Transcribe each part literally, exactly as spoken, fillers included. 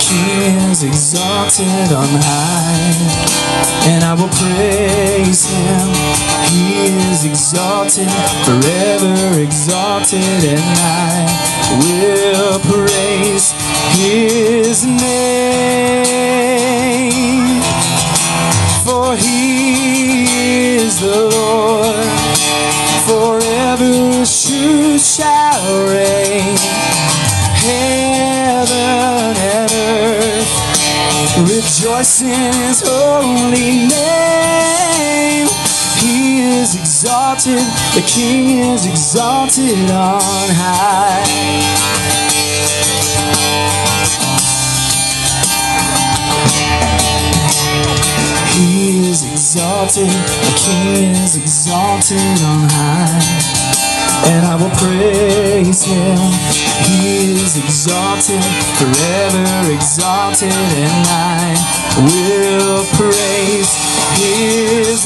King is exalted on high, and I will praise Him. He is exalted, forever exalted, and I will praise His name. For He is the Lord, forever His truth shall reign. Heaven and earth rejoice in His holy name. He is exalted, the King is exalted on high. He is exalted, the King is exalted on high, and I will praise Him. He is exalted, forever exalted, and I will praise His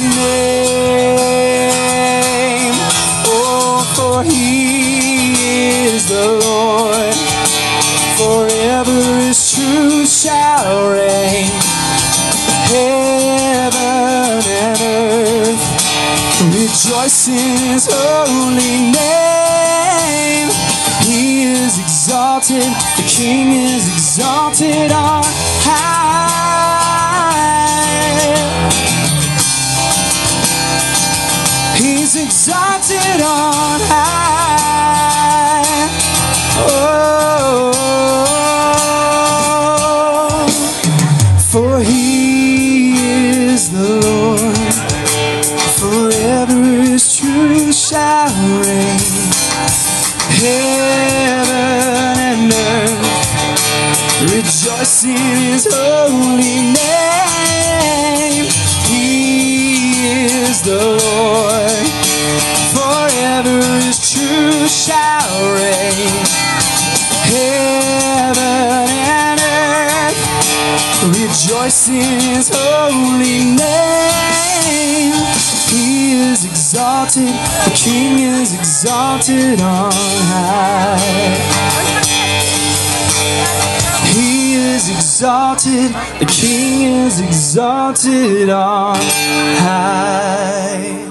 name. Oh, for He is the Lord, forever His truth shall reign. Heaven and earth rejoice in His holy name. He is exalted, the King is exalted on high. He's exalted on high. Oh, for He is the Lord, forever His truth shall reign. Heaven and earth rejoice in His holy name. He is the Lord, forever His truth shall reign. Heaven and earth rejoice in His holy name. He is exalted, the King is exalted on high. He is exalted, the King is exalted on high.